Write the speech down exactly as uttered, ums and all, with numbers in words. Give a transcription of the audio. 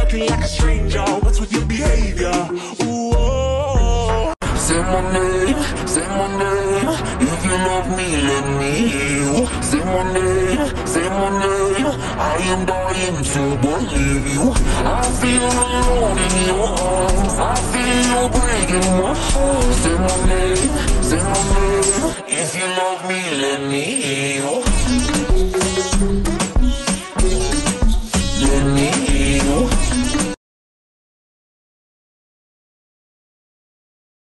acting like a stranger. What's with your behavior? Ooh, oh. Say my name, say my name. If you love me, let me hear. Say my name, say my name. I am dying to believe you. I feel alone in your arms. I feel you breaking my heart. Say my name, say my name. If you love me, let me